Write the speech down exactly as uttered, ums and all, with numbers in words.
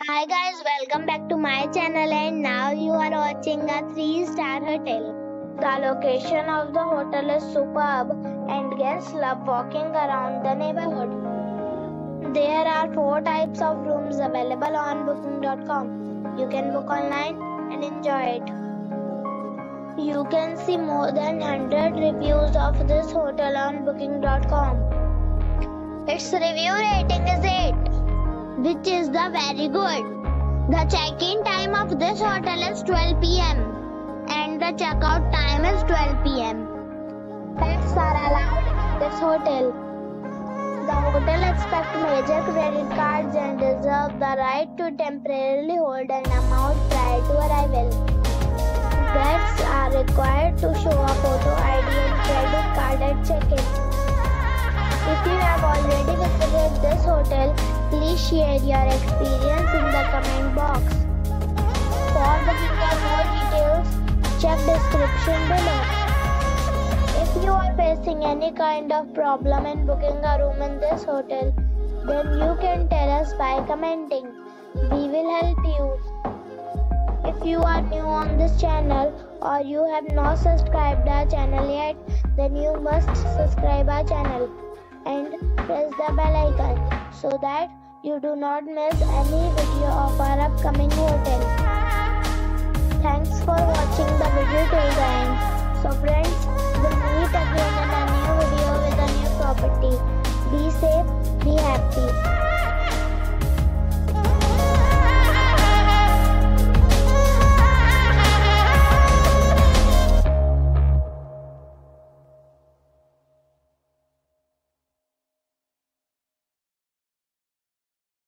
Hi guys, welcome back to my channel and now you are watching a three star hotel. The location of the hotel is superb and guests love walking around the neighborhood. There are four types of rooms available on booking dot com. You can book online and enjoy it. You can see more than one hundred reviews of this hotel on booking dot com. Its review rating is eight, which is the very good. The check-in time of this hotel is twelve p m and the check-out time is twelve p m Pets are allowed in this hotel. The hotel accepts major credit cards and reserves the right to temporarily hold an amount prior to arrival. Guests are required to show a photo I D and credit card at check-in. If you have already visited this hotel, please share your experience in the comment box. For booking or more details, check description below. If you are facing any kind of problem in booking a room in this hotel, then you can tell us by commenting. We will help you. If you are new on this channel or you have not subscribed our channel yet, then you must subscribe our channel and press the bell icon so that you do not miss any video of our upcoming hotel. Thanks for watching the video till the end. So friends, we'll meet again in a new video with a new property. Be safe, be happy.